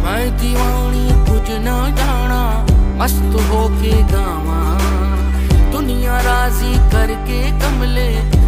मैं दीवानी कुछ न जाना, मस्त होके गावा, दुनिया राजी करके कमले